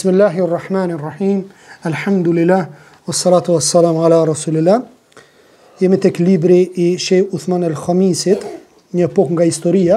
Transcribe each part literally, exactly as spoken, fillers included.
Bismillahirrahmanirrahim. Alhamdulillah. Wassalatu wassalamu ala rasulillah. Jemi tek libri i Sheh Uthman el-Khamisit, një epokë nga historia.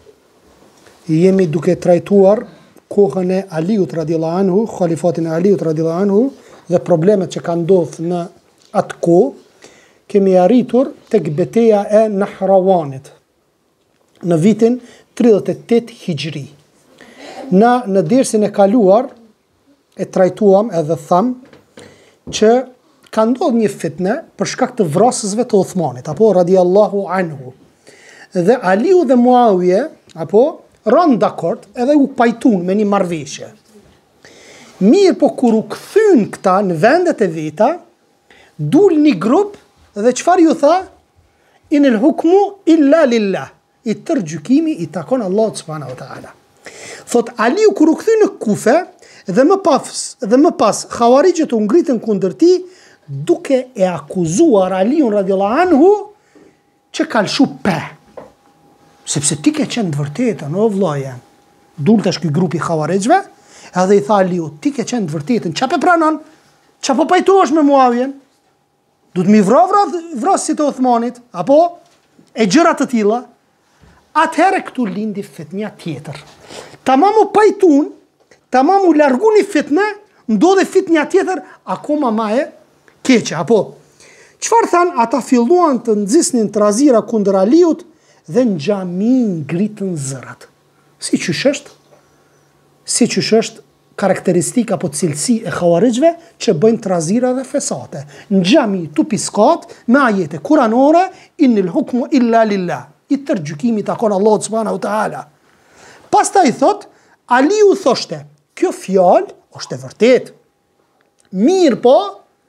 Jemi duke trajtuar kohën e Aliut radhiyallahu anhu, khalifatin e Aliut radhiyallahu anhu dhe problemet që kanë ndodhur në atë kohë. Kemi arritur tek betejë e Nahrawanit në vitin tridhjetë e tetë Hijri. Na në dersin e kaluar e trajtuam edhe tham që ka ndodhur një fitne për shkak të vrasësve të Uthmanit, apo radhiyallahu anhu. Dhe Aliu dhe Muawiya apo rënë dakord edhe u pajtun me një marrëveshje. Mirë, po kur u kthyn këta në vendet e veta, dul një grup dhe çfarë ju tha? Inel hukmu illa lillah. I tërë gjykimi i takon Allahut subhanahu wa taala. Thot Aliu kur u kthy në Kufe dhe më pas dhe më pas Khawarijët u ngritën kundër tij duke e akuzuar Aliun radhiyallahu anhu që ka lshu pe. Sepse ti ke qenë të vërtetën, o vllaja. Dul tash ky grupi Khawarijëve, edhe i tha Aliu, ti ke qenë të vërtetën, ç'a po pranon? Ç'a po pajtohesh me Muawiyen? Duhet mi vra vra vrasit e Uthmanit, apo e gjëra të tilla. Atëherë këtu lindi fitnja tjetër. Tamam u pajtun, tamam u largu një fitne, ndodhe fitnja tjetër, akoma ma e keqe, apo. Çfarë thanë? Ata filluan të nxisnin trazira kundër Aliut dhe në xhami ngritën zërat. Si qysh është? Si qysh është karakteristika apo cilësi e Khawarijëve që bëjnë trazira dhe fesate. Në xhami tu piskat me ajete kuranore, innil hukmu illa lillah. I tërë gjykimi takon Allahut subhanahu wa taala. Pastaj thot, Aliu thoshte, kjo fjalë është e vërtetë. Mirë po,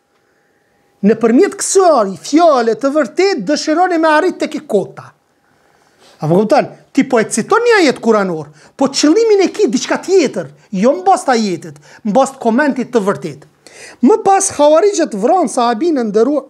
nëpërmjet kësaj fjale të vërtetë dëshironi me arrit tek kota. Apo kupton? Ti po e citon një ajet kuranor, po qëllimin e ki diçka tjetër, jo mbas ajetit, mbas komentit të vërtetë. Më pas Khawarijët vranë sahabin e nderuar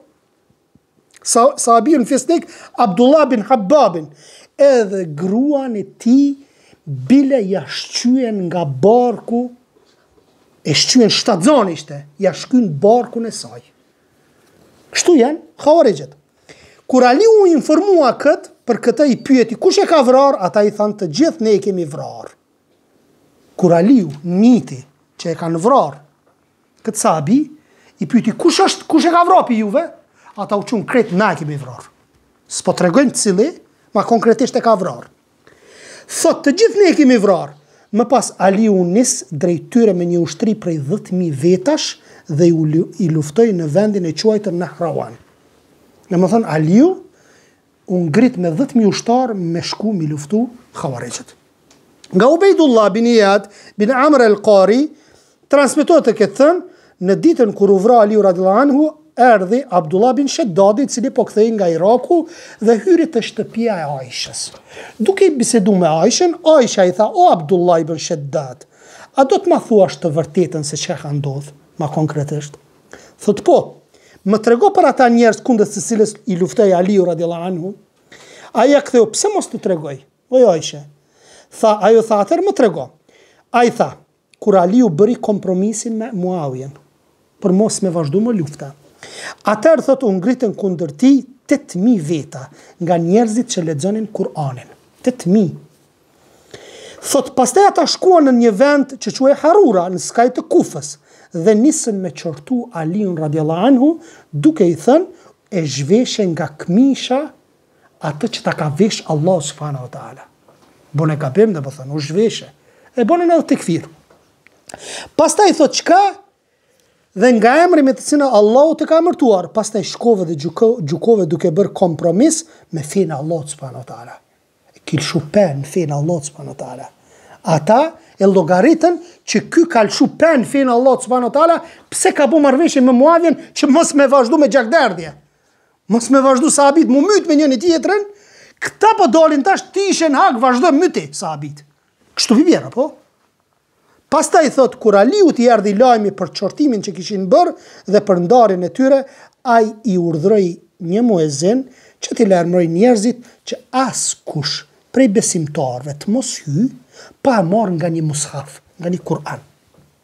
sahabin fisnik Abdullah bin Habbabin, edhe gruan e tij bile ja shqyen nga barku, e shqyen shtatzon ishte, ja shkyn barkun e saj. Kështu janë Khawarijët. Kur Aliu u informua kët, për këtë i pyeti kush e ka vrar, ata i thanë të gjithë ne e kemi vrar. Kur Aliu niti që e kanë vrar këtë sahabi, i pyeti kush është, kush e ka vrar pi juve? Ata u qunë kretë na e kemi vrar. S'po të regojnë cili, ma konkretisht e ka vrar. Thot të gjithë ne e kemi vrar. Më pas Aliu nis drejt tyre me një ushtri prej dhjetë mijë vetash dhe i luftoi në vendin e quajtur Nahrawan. Në më thënë Aliu u ngrit me dhjetë mijë ushtar me shku mi luftu Khawarijët. Nga Ubejdullah bin Iyad bin Amr al-Qari transmetohet të këtë thënë, në ditën kur u vra Aliu radhiyallahu anhu, erdhi Abdullah bin Shaddadi, i cili po kthej nga Iraku dhe hyri te shtëpia e Aishës. Duke i bisedu me Aishën, Aisha i tha, o Abdullah ibn Shaddad, a do të ma thuash të vërtetën se çka ka ndodhur, ma konkretisht? Thot po, më trego për ata njerëz kundër së cilës i luftoi Aliu radhiyallahu anhu. Aja ktheu, pse mos të tregoj? O Aisha. Tha, ajo tha, atëherë më trego. Ai tha, kur Aliu bëri kompromisin me Muawiyen, për mos me vazhdu më lufta. Atëherë thot u ngritën kundër tij tetë mijë veta nga njerëzit që lexonin Kur'anin. tetë mijë. Thot pastaj ata shkuan në një vend që quhej Harura në skaj të Kufës dhe nisën me qortu Aliun radhiyallahu anhu duke i thënë e zhveshe nga këmisha atë që ta ka vesh Allah subhanahu wa taala. Bone gabim dhe po thënë u zhveshe. E bonin edhe tekfir. Pastaj thot çka? Dhe nga emri me të cilën Allahu të ka emërtuar, pastaj shkove dhe gjukove duke bërë kompromis me fenë Allahut subhanahu wa taala. Kilshu pen fenë Allahut subhanahu wa taala. Ata e llogaritën që ky ka lshu pen fenë Allahut subhanahu wa taala, pse ka bu marrëveshje me Muawiyen që mos me vazhdu me gjakderdhje. Mos me vazhdu sahabit mu myt me njëri tjetrin, këta po dolin tash ti ishen hak vazhdo myti sahabit. Kështu vi bjera, po? Pastaj thot, kur Aliu t'i erdhi lajmi për qortimin që kishin bërë dhe për ndarjen e tyre, ai i urdhroi një muezin që t'i lajmëroi njerëzit që askush prej besimtarëve të mos hyj pa marrë nga një mushaf, nga një Kur'an.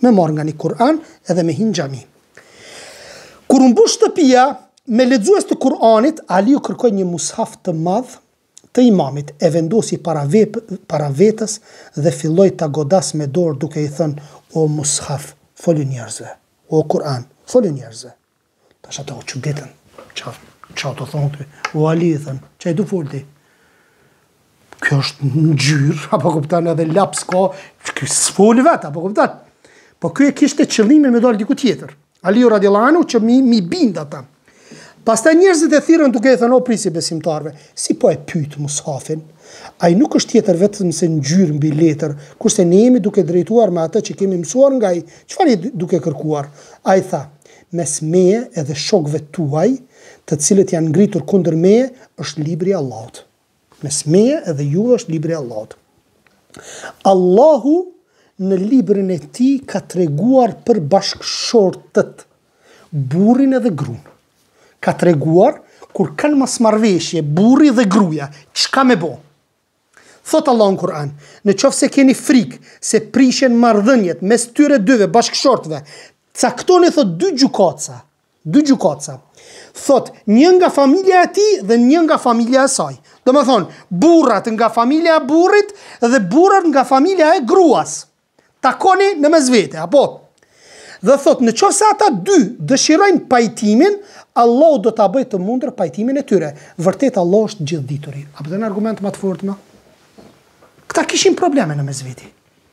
me marrë nga një Kur'an edhe me hinë xhami. Kur u mbush shtëpia me lexues të Kur'anit, Aliu kërkoi një mushaf të madh të imamit, e vendosi para, vep, para vetës dhe filloi ta godas me dorë duke i thënë: o mushaf, foli njerëzve, o Kur'an, foli njerëzve. Tash ata u çuditën. Çfarë çfarë të thonë ti? O Ali i thënë, çai du fol ti? Kjo është ngjyrë, apo kupton, edhe laps ka, ky s'foli vet, apo kupton? Po ky e kishte qëllimin me dalë diku tjetër. Aliu radiallahu anhu që mi, mi bind ata. Pastaj njerëzit e thirrën duke i thënë: o prisi besimtarve, si po e pyet mushafin? Ai nuk është tjetër vetëm se ngjyrë mbi letër, kurse ne jemi duke drejtuar me atë që kemi mësuar nga ai. Çfarë je duke kërkuar? Ai tha: mes meje edhe shokëve tuaj, të cilët janë ngritur kundër meje, është libri i Allahut. Mes meje edhe juve është libri i Allahut. Allahu në librin e tij ka treguar për bashkëshortët, burrin edhe gruan. Ka treguar kur kanë mosmarrveshje burri dhe gruaja, çka me bo. Thot Allah në Kur'an: në qoftë se keni frikë se prishen marrëdhëniet mes tyre dyve bashkëshortëve, caktoni, thot, dy gjykatësa, dy gjykatësa. Thot, një nga familja e tij dhe një nga familja e saj. Do më thonë, burrat nga familja e burrit dhe burrat nga familja e gruas. Takoni në mes vete, apo? Dhe thot, në qoftë se ata dy dëshirojnë pajtimin, Allah do ta bëjë të mundër pajtimin e tyre. Vërtet Allah është gjithdituri. A përdo në argument më të fortë më? Këta kishin probleme në mes veti.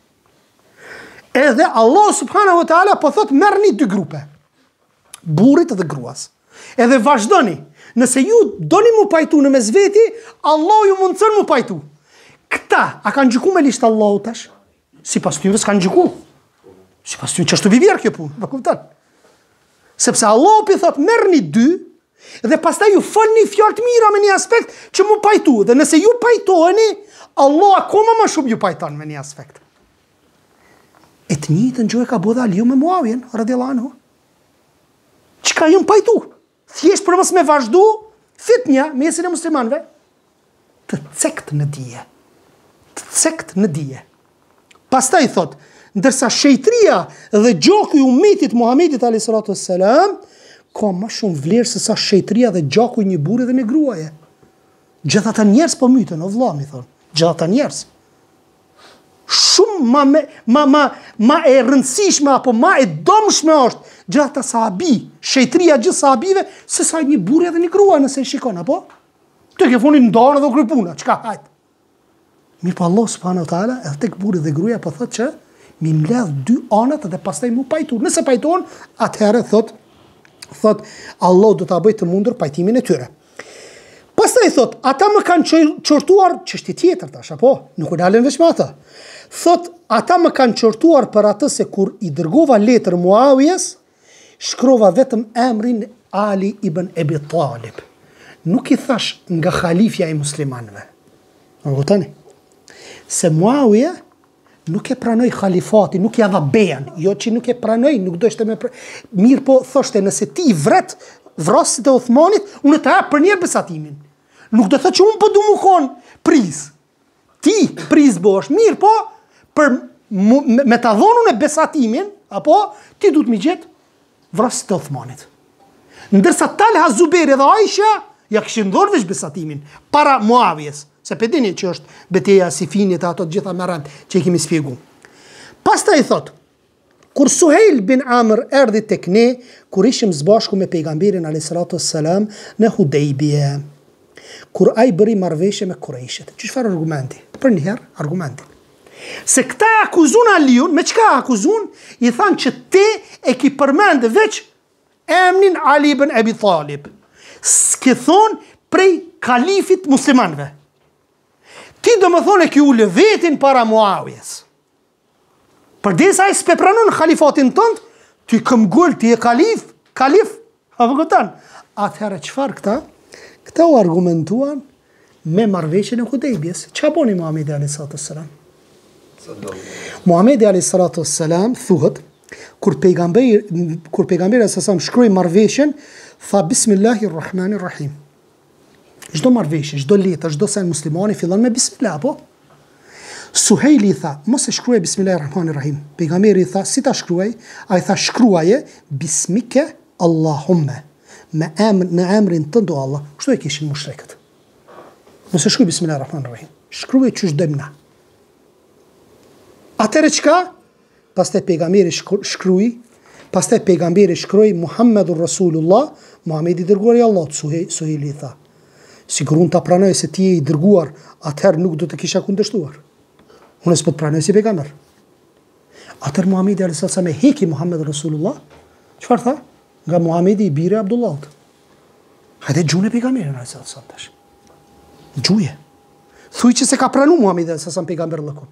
Edhe Allah subhanahu wa taala po thot: merrni dy grupe, burrit dhe gruas. Edhe vazhdoni. Nëse ju doni mu pajtu në mes veti, Allah ju mundson mu pajtu. Këta a kanë gjyku me listë Allahu tash? Sipas tyre s'kanë gjyku. Sipas tyre ç'është vivjer kjo punë, më kupton? Sepse Allah pi thot: merrni dy dhe pastaj ju folni fjalë të mira me një aspekt që mu pajtu. Dhe nëse ju pajtoheni, Allah akoma më shumë ju pajton me një aspekt. E të njëjtën gjë e ka bëu Aliu me Muawiyen radhiyallahu anhu. Çka ju pajtu? Thjesht për mos me vazhdu fitnja mesin e muslimanëve, të cekt në dije. Të cekt në dije. Pastaj thot: ndërsa shejtria dhe gjaku i ummetit Muhamedit alayhis salatu wassalam ka më shumë vlerë se sa shejtria dhe gjaku i një burri dhe një gruaje. Gjithë ata njerëz po myten, o vëlla, mi thon. Gjithë ata njerëz. Shumë ma, me, ma, ma, ma e rëndësishme apo ma e domshme është gjithë ata sahabi, shejtria gjithë sahabive, se sa një burri dhe një grua nëse e shikon, apo? Të ke funin ndarë dhe krypuna, qka hajtë? Mirë pa Allah subhanahu wa taala, edhe tek burri dhe gruaja po thot që mi mbledh dy anët dhe pastaj mu pajtu. Nëse pajton, atëherë thot, thot Allah do ta bëjë të mundur pajtimin e tyre. Pastaj thot, ata më kanë çortuar çështje tjetër tash, apo? Nuk u dalën veç me atë. Thot, ata më kanë çortuar për atë se kur i dërgova letër Muawijes, shkrova vetëm emrin Ali ibn Abi Talib. Nuk i thash nga khalifja i muslimanëve. Më kuptoni? Se Muawija nuk e pranoj khalifati, nuk ja dha bejan, jo që nuk e pranoj, nuk do ishte me pranoj. Mirë po, thoshte, nëse ti vret vrasit e Uthmanit, unë të hap për njerë besatimin. Nuk do thë që unë po du mu konë priz. Ti priz bosh, mirë po, për me, me të dhonun e besatimin, apo, ti du të mi gjetë vrasit e Uthmanit. Ndërsa Talha, Zuberi dhe Aisha, ja këshin dhorë veç besatimin, para Muawijes. Se për dini që është beteja Sifinit, ato të gjitha merant që i kemi spjegu. Pasta i thot, kur Suhejl bin Amr erdi tek ne, kur ishim zbashku me pejgamberin alayhis salatu wassalam në Hudejbije, kur ai bëri marrëveshje me Kurejshet. Që çfarë argumenti? Për njëherë, argumenti. Se këta akuzun Aliun, me çka akuzun? I thanë që te e ki përmendë veç emnin Ali ibn Abi Talib. S'ke thonë prej kalifit muslimanve. Ti do më thonë e ki ullë vetin para Muawijes. Për desa i s'pe pranon khalifatin tënd, ti këm gull, ti e kalif, kalif, a vëgëtan. Atëherë qëfar këta? Këta u argumentuan me marrëveshjen e Hudejbjes. Qa boni Muhamedi alayhis salatu wassalam? Muhamedi alayhis salatu wassalam thuhet, kur pejgamberi, kur pejgamberi alayhis salam shkroi marrëveshjen, tha Bismillahirrahmanirrahim. Çdo marrëveshje, çdo letër, çdo sen muslimani fillon me bismillah, po? Suhejli i tha, mos e shkruaj Bismillahirrahmanirrahim. Pejgamberi i tha, si ta shkruaj? A i tha, shkruaje Bismike Allahumme. Me emr, në emrin tënd o Allah. Kështu e kishin mushrikët. Mos e shkruaj Bismillahirrahmanirrahim. Shkruaj çu dojmë na. Atëre çka? Pastaj pejgamberi shkrui, pastaj pejgamberi shkroi Muhammedur Rasulullah, Muhamedi i dërguari i Allahut. Suhejli i tha, siguron ta pranoj se ti je i dërguar, atëherë nuk do të kisha kundërshtuar. Unë s'po të pranoj si pejgamber. Atëherë Muhamedi alayhis salam e heki Muhammed Rasulullah. Çfarë tha? Nga Muhamedi i biri Abdullahut. Hajde gjune pejgamberin alayhis salam tash. Gjuje. Thuaj që se ka pranuar Muhamedi alayhis salam pejgamber lëkun.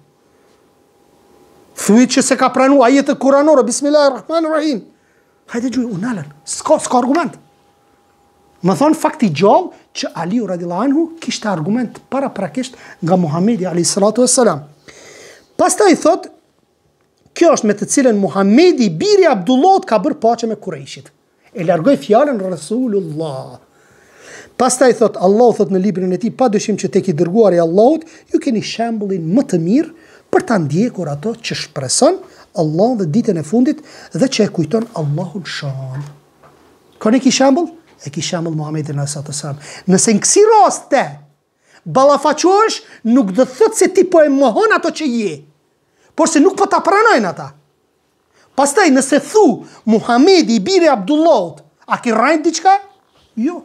Thuaj që se ka pranuar ajetet kuranore Bismillahirrahmanirrahim. Hajde gjuje, unalën. S'ka s'ka argument. Më thonë fakti gjallë që Aliu radhiyallahu anhu kishte argument para prakisht nga Muhamedi alayhis salatu wassalam. Pastaj thot, kjo është me të cilën Muhamedi biri Abdullahut ka bërë paqe me Kurejshit. E largoi fjalën Rasulullah. Pastaj thot, Allahu thot në librin e tij, padyshim që tek i dërguari i Allahut ju keni shembullin më të mirë për ta ndjekur ato që shpreson Allah dhe ditën e fundit dhe që e kujton Allahun shan. Ka ne ki shembull? E ki shembull Muhamedit alayhis salam. Nëse në kësi raste ballafaqohesh, nuk do të thotë se ti po e mohon ato që je, por se nuk po ta pranojnë ata. Pastaj nëse thu Muhamedi i biri Abdullahut, a ki rajnë diçka? Jo.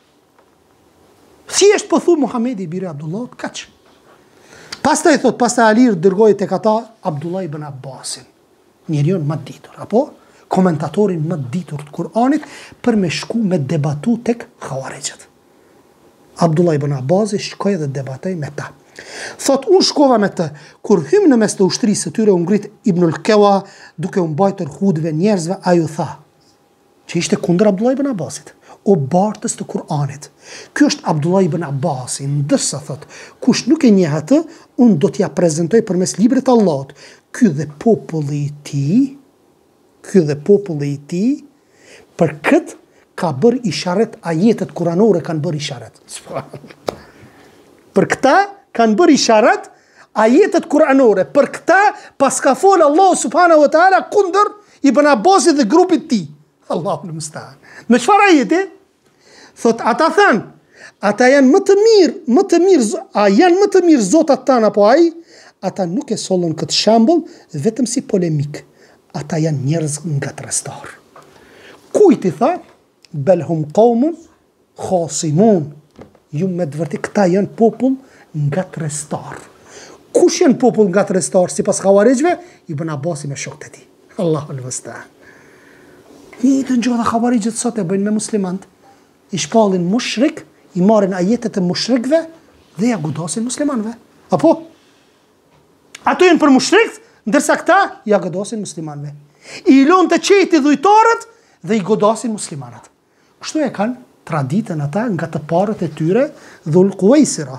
Thjesht po thu Muhamedi i biri Abdullahut, kaq. Pastaj thot, pastaj Ali dërgoi tek ata Abdullah ibn Abbasin, njeriu më ditur, apo komentatorin më ditur të Kur'anit, për me shku me debatu tek Khawarijët. Abdullah ibn Abbasi shkoi dhe debatoi me ta. Thot, unë shkova me të, kur hym në mes të ushtrisë së tyre, u ngrit Ibnul Kewa, duke u mbajtur hudhve njerëzve, ai u tha, që ishte kundër Abdullah ibn Abbasit, o bartës të Kur'anit. Ky është Abdullah ibn Abbasi, ndërsa thot, kush nuk e njeh atë, unë do t'ja prezantoj përmes librit të Allahut. Ky dhe populli i tij, ky dhe populli i tij, për kët ka bërë isharet, ajetet kuranore kanë bërë isharet. Për këta kanë bërë isharet, ajetet kuranore. Për këta pas ka folë Allah subhanahu wa ta'ala kundër Ibn Abbasit dhe grupit ti. Allahu në musta'an. Me çfarë ajeti? Thot, ata thanë, ata janë më të mirë, më të mirë, a janë më të mirë zotat tanë apo ai? Ata nuk e sollën këtë shembull vetëm si polemik. Ata janë njerëz nga trestar. Kujt i tha? Belhum qaumun khasimun. Ju me të vërtetë këta janë popull nga trestar. Kush janë popull nga trestar sipas Khawarijve? Ibn Abbasi me shokët e tij. Allahu al-musta'an. Një të njohë Khawarijët sot e bëjnë me muslimant. I shpallin mushrik, i marrin ajetet e mushrikve dhe ja godasin muslimanëve. Apo? Ato janë për mushrikët, ndërsa këta ja godasin muslimanëve. I lën të qejtë dhujtarët dhe i godasin muslimanat. Kështu e kanë traditën ata nga të parët e tyre Dhul Quwaisira.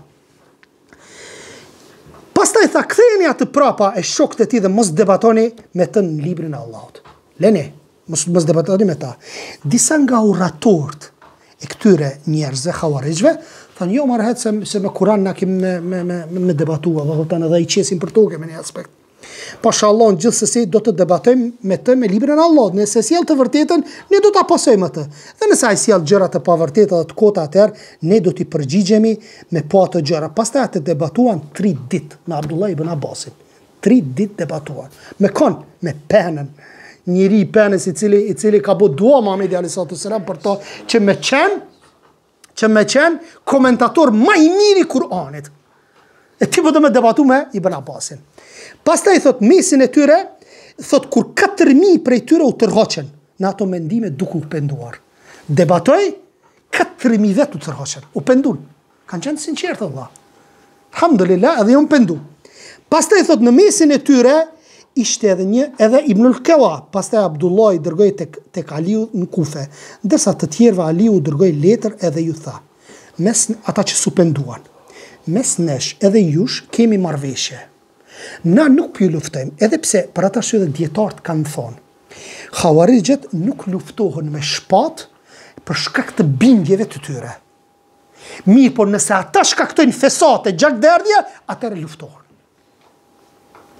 Pastaj tha, ktheheni atë prapa e shokët e tij dhe mos debatoni me të në librin e Allahut. Lene, mos mos debatoni me ta. Disa nga oratorët e këtyre njerëzve Khawarijve thanë, jo marrhet se, se me Kur'an na kemi me, me, me, me debatua, dhe thotan edhe i qesin për toke me një aspekt. Pasha Allah në gjithsesi do të debatojmë me të me librin e Allahut. Nëse sjell të vërtetën, ne do ta pasojmë atë. Dhe nëse ai sjell gjëra të pavërteta dhe të kota, atëherë ne do t'i përgjigjemi me pa ato gjëra. Pastaj atë debatuan tri ditë me Abdullah ibn Abbasin. Tri ditë debatuan. Me kon, me penën. Njëri i penës i cili i cili ka bërë dua Muhamedi alayhis salam për to që me qenë që me qenë komentator më i miri i Kur'anit. E ti po do me debatu me Ibn Abbasin. Pastaj thot, mesin e tyre, thot, kur katër mijë prej tyre u tërhoqen në ato mendime duke u penduar. Debatoj, katër mijë vet u tërhoqen, u pendun. Kanë qenë sinqertë Allah. Alhamdulillah, edhe ju pendu. Pastaj thot, në mesin e tyre ishte edhe një edhe Ibnul Kewa, pastaj Abdullah i dërgoi tek tek Aliu në Kufe. Ndërsa të tjerëve Aliu dërgoi letër edhe ju tha, mes ata që su penduan. Mes nesh edhe jush kemi marrëveshje. Na nuk ju luftojmë, edhe pse për ata që dhe dietarët kanë thonë, Khawarijët nuk luftohen me shpat për shkak të bindjeve të tyre. Mirë, por nëse ata shkaktojnë fesate, gjakderdhje, atëherë luftohen.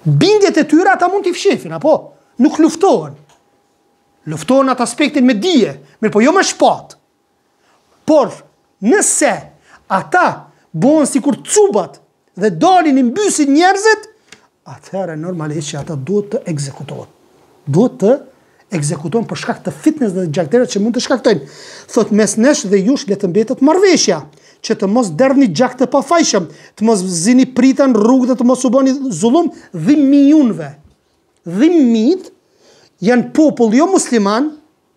bindjet e tyre ata mund t'i fshefin, apo? Nuk luftohen. Luftohen atë aspektin me dije, mirë po jo me shpat. Por, nëse ata bohen sikur cubat dhe dalin i mbysin njerëzit, atëherë normalisht që ata duhet të ekzekutohen. Duhet të ekzekutohen për shkak të fitnes dhe gjakterët që mund të shkaktojnë. Thot mes nesh dhe jush le të mbetet marrëveshja, që të mos derdhni gjak të pafajshëm, të mos zini pritan rrugë dhe të mos u bëni zullum dhimbijunve. Dhimbit janë popull jo musliman,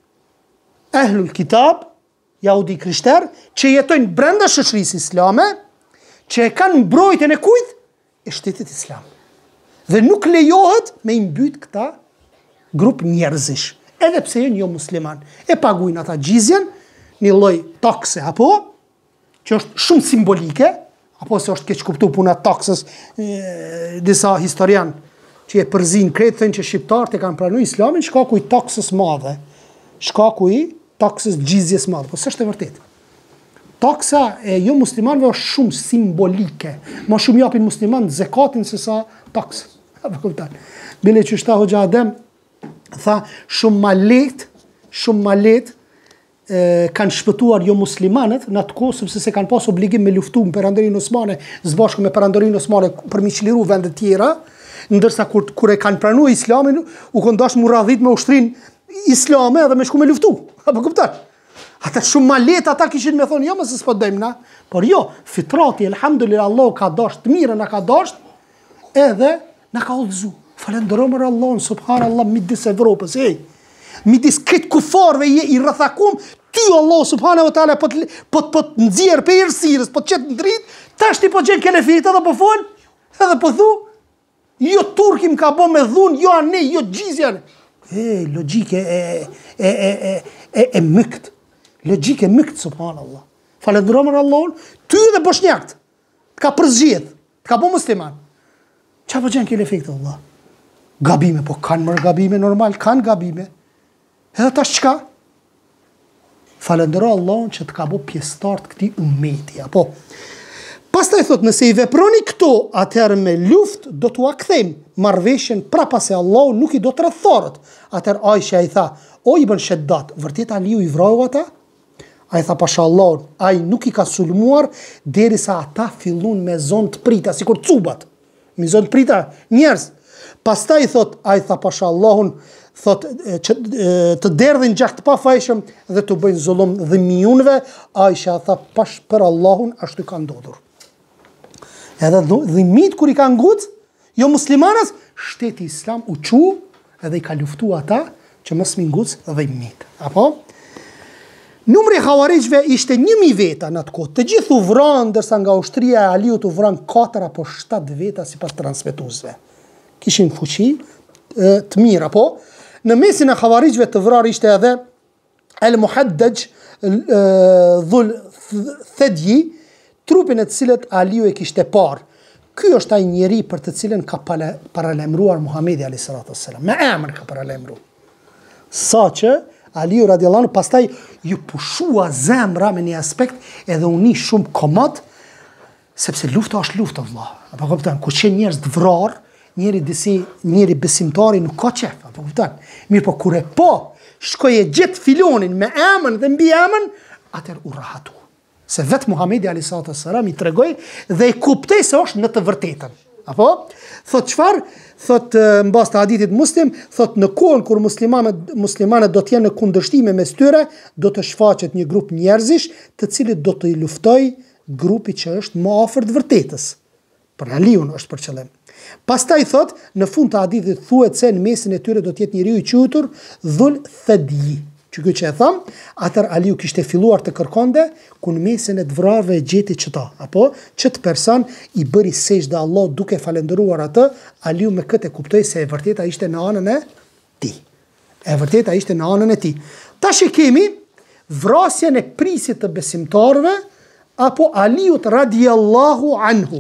ehlul kitab, jahudi krishter, që jetojnë brenda shoqërisë islame, që e kanë mbrojtjen e kujt? E shtetit islam. Dhe nuk lejohet me i mbyt këta grup njerëzish, edhe pse janë jo musliman. E paguajnë ata gjizjen, një lloj takse apo, që është shumë simbolike, apo se është keq kuptuar puna taksës, e, disa historian që e përzin kretë thënë që shqiptarët e kanë pranuar islamin shkaku i taksës madhe, shkaku i taksës gjizjes madhe, po s'është e vërtetë. Taksa e jo muslimanëve është shumë simbolike. Ma shumë japin musliman zekatin se sa taksë. Apo kupton. Bile që shta Hoxha Adem tha shumë ma lehtë, shumë ma lehtë kanë shpëtuar jo muslimanët në atë kohë sepse se kanë pas obligim me luftu me Perandorinë Osmane, zbashku me Perandorinë Osmane për mi çliru vende tjera, ndërsa kur, kur e kanë pranuar islamin, u kanë dashur mu radhit me ushtrinë islame edhe me shku me luftu. Apo kupton? Ata shumë ma lehtë ata kishin me thonë, jo më se s'po dojmë na, por jo, fitrati, elhamdulillah, Allah ka dasht, të mirë na ka dasht, edhe na ka udhëzu. Falenderojmë Allahun, subhanallah, midis Evropës, ej. Midis këtë kufarve i rrëthakum, ty Allah subhanahu wa taala po po po nxjerr pe errësirës, po çet në dritë, tash ti po gjen kelefit edhe po fol, edhe po thu, jo turki më ka bë me dhun, jo anë, jo gjizjen. E logjike e e e e e, e mykt. Logjike mykt subhanallah. Falenderojmë Allahun, ty dhe bosnjakët. Ka përzgjedh, ka bë musliman. Çfarë po gjen kelefit Allah? Gabime, po kanë më gabime normal, kanë gabime. Edhe tash çka? Falendero Allahun që të ka bo pjesëtar të këtij ummeti, apo. Pastaj thot, nëse i veproni këto, atëherë me luftë do t'u akthejmë marrëveshjen prapa se Allahu nuk i do të rrethoret. Atëherë Aisha i tha, o Ibn Sheddat, vërtet Aliu i vrau ata? Ai tha pasha Allahun, ai nuk i ka sulmuar derisa ata fillun me zonë të prita, sikur cubat. Me zonë të prita njerëz. Pastaj thot, ai tha pasha Allahun, thot që të derdhin gjak të pafajshëm dhe të bëjnë zullum dhimbijunve. Aisha tha pash për Allahun ashtu ka ndodhur. Edhe dhimbit kur i ka ngut, jo muslimanës, shteti islam u çu edhe i ka luftu ata që mos mi nguc dhimbit. Apo? Numri Havarijve ishte një mijë veta në atë kohë. Të gjithë u vranë, ndërsa nga ushtria e Aliut u vranë katër apo shtatë veta sipas transmetuesve. Kishin fuqi të mirë, apo? Në mesin e Havarijve të vrarë ishte edhe El Muhaddaj Dhul Thedji, trupin e të cilët Aliu e kishte parë. Ky është ai njeri për të cilën ka paralemruar Muhamedi alayhis salam. Me emër ka paralemruar. Saqë Aliu radiallahu anhu pastaj ju pushua zemra me një aspekt edhe uni shumë komod, sepse lufta është lufta, vëlla. Apo kupton, ku që njerëz të vrarë, njeri disi, njeri besimtari nuk ka qef, apo kupton. Mirë po kur e po, shkoj e gjet filonin me emën dhe mbi emën, atër u rahatu. Se vetë Muhamedi alayhis salam i tregoi dhe i kuptoi se është në të vërtetën. Apo? Thot çfarë? Thot mbas të hadithit Muslim, thot në kohën kur muslimanët muslimanët do të jenë në kundërshtime mes tyre, do të shfaqet një grup njerëzish, të cilët do të i luftojë grupi që është më afër të vërtetës. Për Aliun është për qëllim. Pastaj thot, në fund të hadithit thuhet se në mesin e tyre do të jetë njeriu i quajtur Dhul Thadji. Që kjo që e tham, atër Aliu kishte filluar të kërkonde, ku në mesin e të vrarve e gjeti qëta, apo qëtë person i bëri sejdë Allah duke falenderuar atë, Aliu me këtë e kuptoi se e vërteta ishte në anën e ti. E vërteta ishte në anën e ti. Tash e kemi vrasjen e prisit të besimtarve, apo Aliut radiallahu anhu.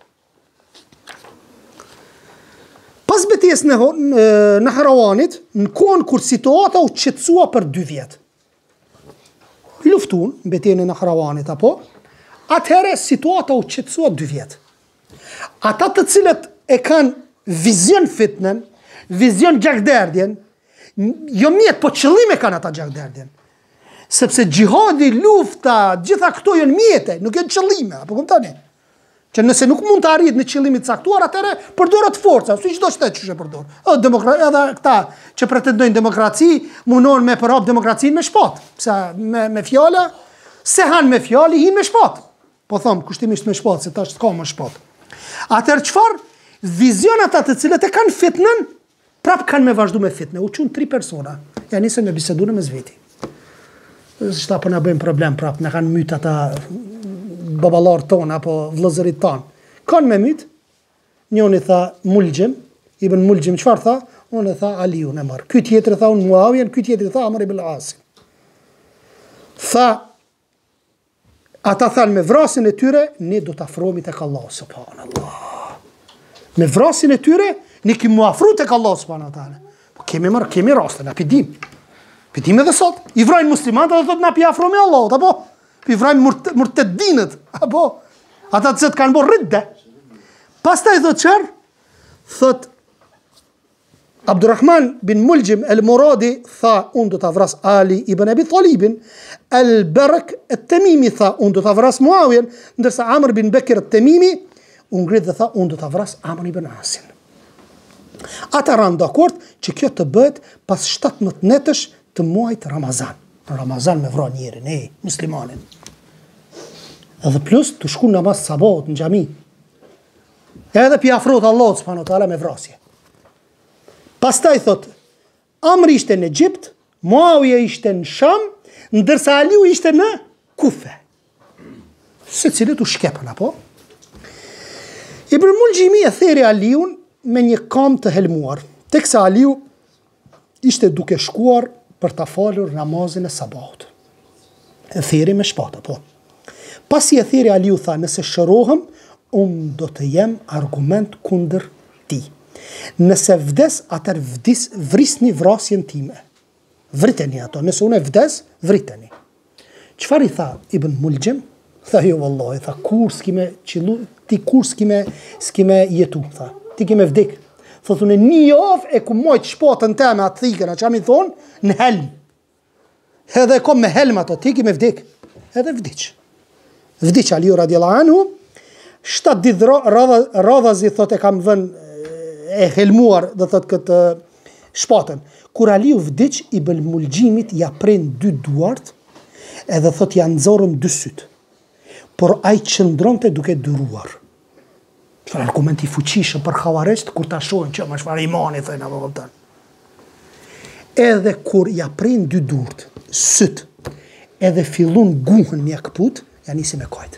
Pas betjes në, në Harawanit, në kohën kur situata u qetësua për dy vjet. Luftun, betjen në Harawanit, apo? Atëherë situata u qetësua dy vjet. Ata të cilët e kanë vizion fitnen, vizion gjakderdjen, jo mjetë, po qëllime kanë ata gjakderdjen. Sepse gjihadi, lufta, gjitha këto janë mjete, nuk janë qëllime, apo kuptoni? Që nëse nuk mund të arrit në qëllimit caktuar, atëre përdoret forca, si çdo shtet që e përdor. Edhe këta që pretendojnë demokraci, mundohen me përhap demokracinë me shpat. Pse me me fjala, se han me fjalë, hin me shpat. Po them kushtimisht me shpat, se tash s'ka më shpat. Atëherë çfarë? Vizionat atë të cilët e kanë fitnën, prap kanë me vazhdu me fitnë. U çun tri persona. Ja nisën me biseduar me zveti. Shta po na bëjmë problem prap, na kanë myt ata baballar ton apo vëllezërit ton. Kanë me myt. Njëri tha Muljim, ibn Muljim çfarë tha? Unë tha Aliun e marr. Ky tjetri tha unë Muawiyen, ky tjetri tha Amr ibn al-As. Tha ata thanë me vrasin e tyre, ne do të afrohemi tek Allah subhanallah. Me vrasin e tyre, ne kemi afru tek Allah subhanahu wa taala. Po kemi marr, kemi raste, na pidim. Pidim edhe sot. I vrajnë muslimanët dhe thotë na pi afro me Allahut, apo? I vrajnë murtedinët, apo? Ata të cilët kanë bërë ridde. Pastaj thotë çfarë? Thot Abdurrahman bin Muljim el-Muradi tha unë do ta vras Ali ibn Abi Talibin, el-Barak el-Tamimi tha unë do ta vras Muawiyen, ndërsa Amr bin Bekir el-Tamimi u ngrit dhe tha unë do ta vras Amr ibn Asin. Ata ranë dakord që kjo të bëhet pas shtatëmbëdhjetë netësh të muajit Ramazan. Në Ramazan me vra njerin, e, muslimanin. Edhe plus të shku namaz sabat në xhami. Edhe pi afrohet Allahut subhanahu wa taala me vrasje. Pastaj thot, Amri ishte në Egjipt, Muawiya ishte në Sham, ndërsa Aliu ishte në Kufe. Se cilët u shkepën, apo? Ibn Muljimi e theri Aliun me një kam të helmuar, teksa Aliu ishte duke shkuar për ta falur namazin e sabahut. E theri me shpata, po. Pasi e theri Aliu tha, nëse shërohem, unë do të jem argument kundër ti. Nëse vdes, atër vdis, vrisni vrasjen time. Vriteni ato, nëse unë e vdes, vriteni. Qëfar i tha Ibn Muljim? Tha, jo vallahi, tha, kur s'kime qilu, ti kur s'kime, s'kime jetu, tha, ti kime vdik. Thot unë një javë e ku mojt shpatën teme atë thikën, a që amin thonë, në helm. Edhe kom me helm ato, ti kime vdik. Edhe vdiq. Vdiq Aliu radiallahu anhu, shtat ditë radhazi thot e kam vën e helmuar dhe thot këtë shpatën. Kur Aliu vdiq, Ibn Muljimit ja pren dy duart, edhe thot ja nxorën dy syt. Por ai qëndronte duke dyruar. Çfarë argumenti fuqishëm për xhavarejt kur ta shohin që më çfarë imani thënë apo kupton. Edhe kur ja prin dy durt, syt, edhe fillun guhën mja këput, ja nisi me kajt.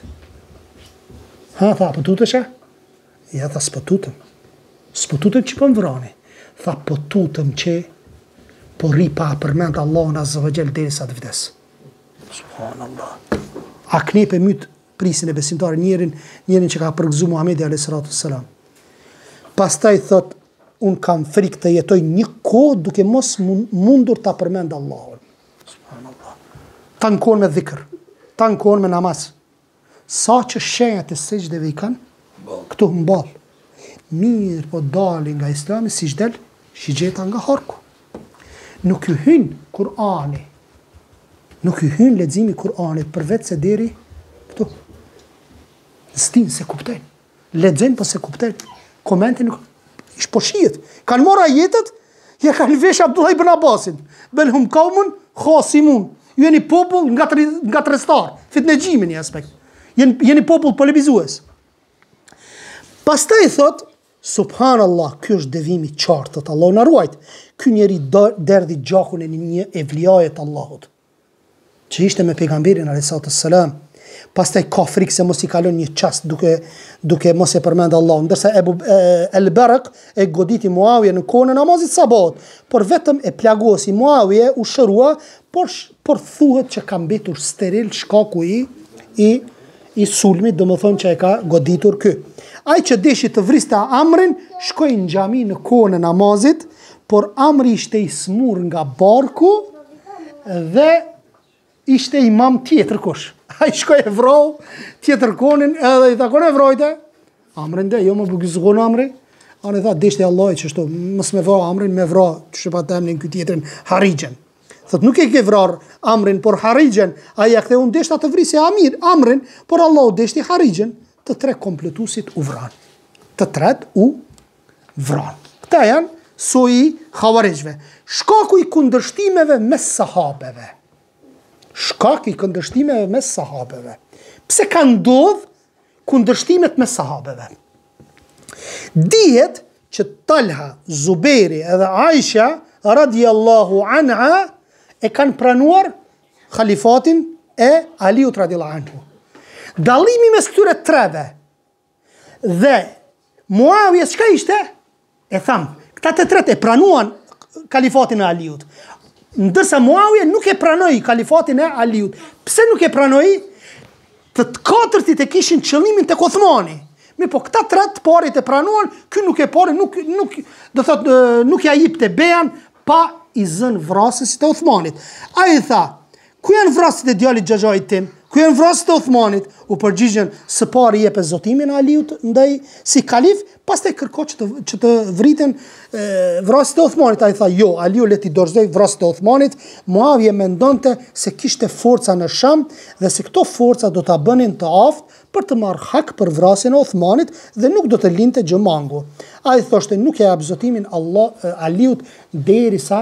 Ha, tha, pëtutësha? Ja, tha, s'pëtutëm. S'pëtutëm që për më vrani. Tha, pëtutëm që po ri pa përmend Allahun azza wa jall derisa të vdes. Subhanallah. A knepe mytë prisin e besimtarë njerin, njerin që ka përgëzu Muhamedi alayhi salatu wassalam. Pastaj thot, unë kam frikë të jetoj një kohë duke mos mundur ta përmend Allahun. Subhanallah. Ta në kohën me dhikr, ta në kohën me namaz. Sa që shenjat e sejdeve i kanë, këtu mball. Mirë po dalin nga Islami, si shdel, shigjeta nga harku. Nuk ju hyn Kur'ani, nuk ju hyn leximi i Kur'anit përveç se deri këtu. Stin se kuptojnë. Lexojnë po se kuptojnë. Komentin nuk ish po shihet. Kanë marrë ajetet, ja kanë vesh Abdullah ibn Abbasin. Belhum qaumun khasimun. Ju jeni popull nga nga trestar, fitnexhimin një aspekt. Jeni jeni popull polebizues. Pastaj thot, subhanallah, ky është devimi i qartë, të Allahu na ruajt. Ky njeri derdhi gjakun e një evliaje të Allahut, që ishte me pejgamberin alayhi salam. Pastaj ka frikë se mos i kalon një çast duke duke mos e përmend Allahun, ndërsa Ebu el-Barak e goditi Muawiya në kohën e namazit sabat, por vetëm e plagosi Muawiya u shërua, por por thuhet që ka mbetur steril shkaku i i i sulmit, domethënë që e ka goditur ky. Ai që deshi të vriste Amrin, shkoi në xhami në kohën e namazit, por Amri ishte i smur nga barku dhe ishte imam tjetër kush. Ai shkoi e vrau tjetër konin edhe i takon e vrojte. Amrin dhe, jo më bugizgon Amri. anë i tha, deshti Allah që shto, mës me vra Amrin, me vra që shëpa të emnin këtë tjetërin Harijën. Thot, nuk e ke vrar Amrin, por Harijën, a ja këthe unë deshta të vrisi Amir, Amrin, por Allah u deshti Harijën, të tre kompletusit u vran. Të tret u vran. Këta janë soji Khawarijve. Shkaku i kundërshtimeve mes sahabeve. Shkak i kundërshtimeve mes sahabeve. Pse ka ndodh kundërshtimet mes sahabeve? Dihet që Talha, Zuberi edhe Aisha radiallahu anha e kanë pranuar khalifatin e Aliut radiallahu anhu. Dallimi mes këtyre treve dhe Muawija çka ishte? E tham, këta të tret e pranuan kalifatin e Aliut. Ndërsa Muawija nuk e pranoi kalifatin e Aliut. Pse nuk e pranoi? Të të katërtit e kishin qëllimin tek Uthmani. Mi po këta tret parit e pranuan, ky nuk e pari, nuk, nuk, do thot, nuk ja jipte bejan pa i zën vrasësit e Uthmanit. A i tha, ku janë vrasësit e djalit xhaxhait tim? Ku janë vrasësit e Uthmanit? U përgjigjen së pari jepe zotimin Aliut ndaj si kalif, pastaj kërko që të, që të vriten e, vrasësit e Uthmanit. A i tha, jo, Aliu leti dorëzoj vrasësit e Uthmanit. Muavije mendonte se kishte forca në Sham dhe se këto forca do ta bënin të aftë për të marrë hak për vrasjen e Uthmanit dhe nuk do të linte gjë mangu. A i thoshte, nuk e jap zotimin Allah, Aliut derisa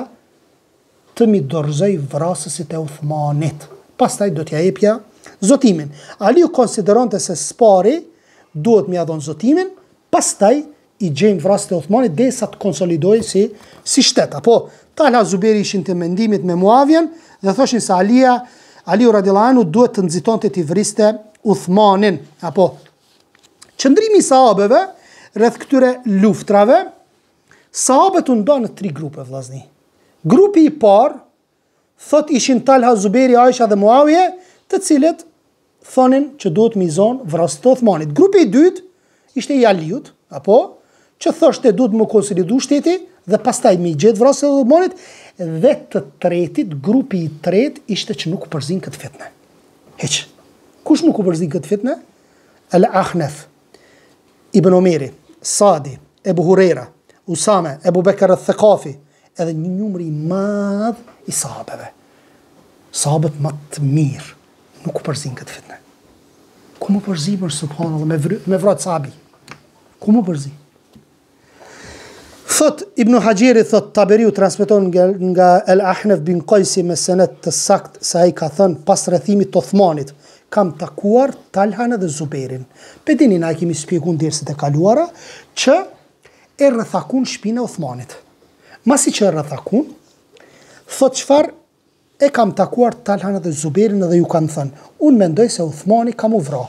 të mi dorëzoj vrasësit e Uthmanit. Pastaj do t'ja jepja zotimin. Aliu konsideronte se spari duhet mi adhon zotimin, pastaj i gjejmë vrasët e Uthmanit dhe sa të konsolidoj si, si shtet. Apo, Talha Zuberi ishin të mendimit me Muavijen dhe thoshin se Alia, Aliu radiallahu anhu duhet të nxitonte t'i vriste Uthmanin. Apo, qëndrimi i sahabeve rreth këtyre luftrave, sahabët u ndan në tri grupe vllazni. Grupi i parë thot ishin Talha, Zuberi, Aisha dhe Muavije, të cilët thonin që duhet mi zonë vrasët të Uthmanit. Grupi i dytë ishte i Aliut, apo, që thoshte duhet më konsolidu shteti dhe pastaj mi gjetë vrasët të Uthmanit, dhe të tretit, grupi i tret ishte që nuk përzin këtë fitne. Heq, kush nuk përzin këtë fitne? El Ahnef, Ibn Omeri, Sadi, Ebu Hurera, Usame, Ebu Bekr al-Thaqafi, edhe një numri madh i sahabeve. Sahabët më të mirë nuk përzin këtë fitne. Ku më përzi për subhanallah me, vr me vrat sahabi? Ku më përzi? Thot Ibn Hajeri, thot Taberiu transmeton nga, nga El Ahnef bin Qajsi me senet të sakt se ai ka thënë pas rrethimit të Uthmanit, kam takuar Talhan dhe Zuberin. Pedinin a i kemi spjegun dersit e kaluara që e rrethakun shpinë e Uthmanit. Masi që e rrethakun, thot qfar e kam takuar Talhan dhe Zuberin dhe ju kanë thënë, unë mendoj se Uthmani ka mu vra.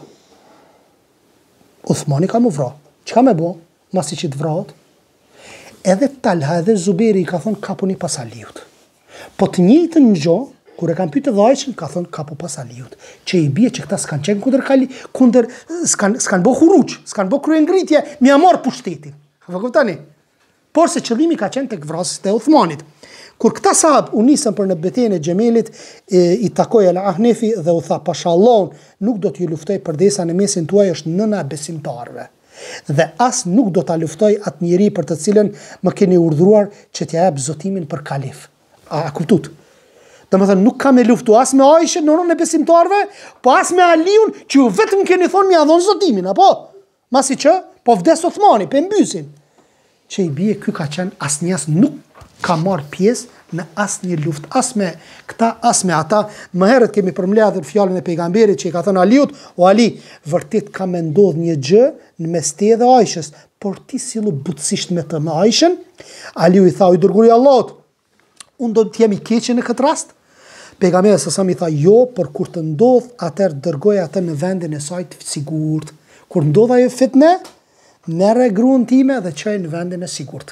Uthmani ka mu vra. Qka me bo? Masi që të vraot? Edhe Talha dhe Zuberi ka thonë kapu një pas Aliut. Po të njëjtë në gjo, kur e kam pyte dhajqën, ka thonë kapu pas Aliut. Që i bje që këta s'kan qenë kunder kali, kunder, s'kan, s'kan bo huruq, s'kan bo kryen ngritje, mi amor pushtetin. Fa këptani? Por se qëllimi ka qenë të këvrasës të Uthmanit. Kur këta sahab u nisën për në betejën e Xhemelit, e, i takoj El Ahnefi dhe u tha, pashallon, nuk do t'ju luftoj përdesa në mesin tuaj është nëna besimtarve. Dhe as nuk do t'a luftoj atë njeri për të cilën më keni urdhruar që t'ja jap zotimin për kalif. A, a kuptut? Dhe më thënë, nuk ka me luftu as me Aishën, nënën e besimtarve, po as me Aliun, që ju vetëm keni thonë mi adhon zotimin, apo? Masi që, po vdes Uthmani, pe mbysin. Që i bie ky ka qenë as njës nuk ka marrë pjesë në asë një luft, as me këta, as me ata. Më herët kemi përmledhur fjalën e pejgamberit që i ka thënë Aliut, o Ali, vërtet ka me ndodh një gjë në mes teje dhe Aishës, por ti sillu butësisht me të me Aishën. Aliu i tha, i dërguri Allahut, unë do të jemi keqe në këtë rast? Pejgamberi sa i tha, jo, por kur të ndodh, atër dërgoj atë në vendin e saj të sigurt. Kur ndodh ajo fitne, merre gruan time dhe çoj në vendin e sigurt.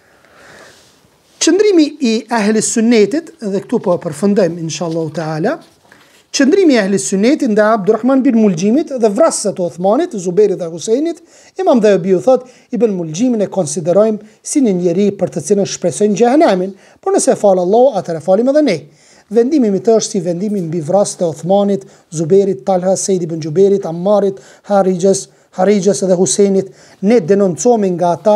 Qëndrimi i ahli sunnetit, dhe këtu po e përfundojmë inshallah taala, qëndrimi i ahli sunnetit ndaj Abdurrahman bin Muljimit dhe vrasësve të Uthmanit, Zuberit dhe Husajnit, Imam Dhahabiu thot, Ibn Muljimin e konsiderojmë si një njeri për të cilën shpresojnë xhehenemin, por nëse fal Allahu, atëherë falim edhe ne. Vendimi i të është si vendimi mbi vrasët e Uthmanit, Zuberit, Talha, Sejdi ibn Gjuberit, Ammarit, Harijës, Harijës dhe Husajnit. Ne denoncojmë nga ata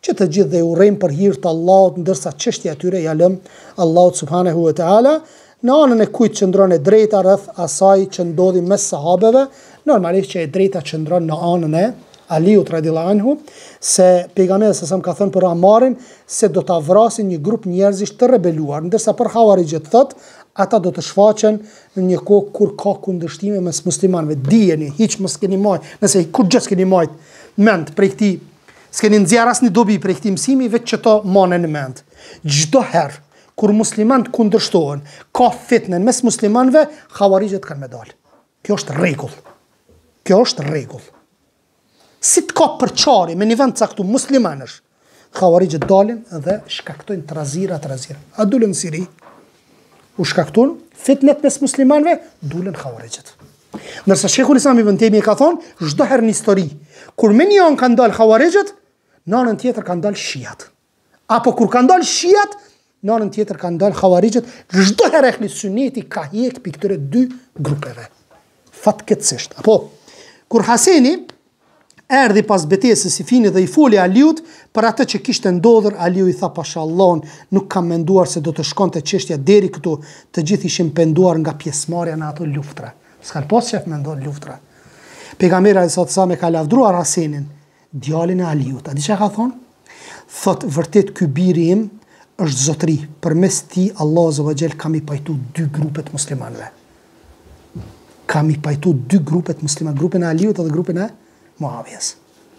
që të gjithë dhe urrejmë për hir të Allahut, ndërsa çështja e tyre ja lëm Allahut subhanahu wa taala. Në anën e kujt qëndron e drejta rreth asaj që ndodhi mes sahabeve, normalisht që e drejta qëndron në anën e Aliut radhiyallahu anhu, se pejgamberi sa ka thënë për Amarin se do ta vrasin një grup njerëzish të rebeluar, ndërsa për Hawarixhet thot ata do të shfaqen në një kohë kur ka kundërshtime mes muslimanëve. Dijeni, hiç mos keni marr, nëse kur gjë s'keni marr mend prej këtij, s'keni nxjerr asnjë dobi prej këtij mësimi, vetë që to manë në mend. Çdo herë kur muslimanët kundërshtohen, ka fitnë mes muslimanëve, Hawarixhet kanë me dal. Kjo është rregull. Kjo është rregull. Si të ka përçarje me një vend caktuar muslimanësh, Hawarixhet dalin dhe shkaktojnë trazira trazira. A dulën në Siri? U shkaktuan fitnet mes muslimanëve, dulën Hawarixhet. Ndërsa Sheikhul Islam Ibn Taymiyyah ka thonë, çdo herë në histori, kur me një anë kanë dalë Hawarixhet, në anën tjetër kanë dalë Shiat. Apo kur kanë dalë Shiat, në anën tjetër kanë dalë Hawarixhet. Çdo herë ehli sunneti ka hjek pikë këtyre dy grupeve. Fatkeqësisht. Apo kur Haseni erdhi pas betejës së Sifinit dhe i foli Aliut për atë që kishte ndodhur, Aliu i tha pashallah, nuk kam menduar se do të shkonte çështja deri këtu, të gjithë ishin penduar nga pjesëmarrja në ato luftra. S'kan pas çfarë mendon luftra. Pejgamberi sallallahu alajhi wasallam ka lavdruar Hasenin, djalin e Aliut. A di çka ka thonë? Thot vërtet ky biri im është zotëri, përmes ti Allahu azza wa jall kam i pajtu dy grupet muslimanëve. Kam i pajtu dy grupet musliman, grupin e Aliut dhe grupin e Muavijas.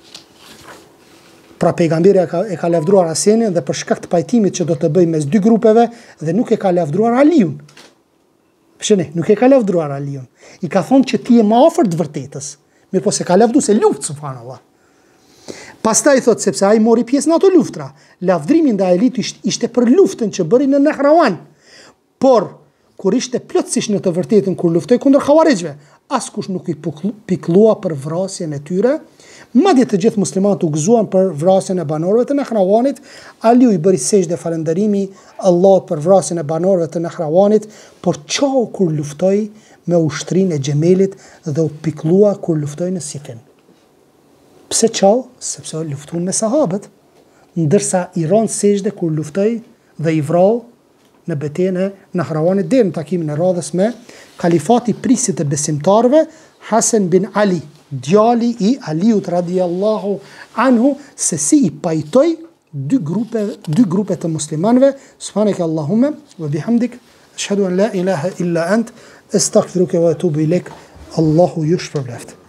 Pra pejgamberi e ka, e ka lavdruar Hasenin dhe për shkak të pajtimit që do të bëjë mes dy grupeve dhe nuk e ka lavdruar Aliun. Shëni, nuk e ka lavdruar Aliun. I ka thonë që ti je më afër të vërtetës. Mirë po se ka lavdu se luftë, subhanallah. Pastaj thot sepse ai mori pjesë në ato luftra. Lavdrimi ndaj Aliut ishte për luftën që bëri në Nahrawan. Por kur ishte plotësisht në të vërtetën kur luftoi kundër Hawarixhve, askush nuk i pikllua për vrasjen e tyre. Madje të gjithë muslimanët u gëzuan për vrasjen e banorëve të Nahrawanit. Aliu i bëri sejdë falënderimi Allahut për vrasjen e banorëve të Nahrawanit, por çau kur luftoi me ushtrinë e Xhemelit dhe u pikllua kur luftoi në Sifin. Pse çau? Sepse luftuan me sahabët, ndërsa i ron sejdë kur luftoi dhe i vrau në betejën e Nahrawanit deri në takimin e radhës me kalifati prisit e besimtarëve Hasan bin Ali, djali i Aliut radhiyallahu anhu, se si i pajtoi dy grupe dy grupe të muslimanëve. Subhanaka Allahumma wa bihamdik, ashhadu an la ilaha illa ant, astaghfiruka wa atubu ilaik. Allahu ju shpërblet.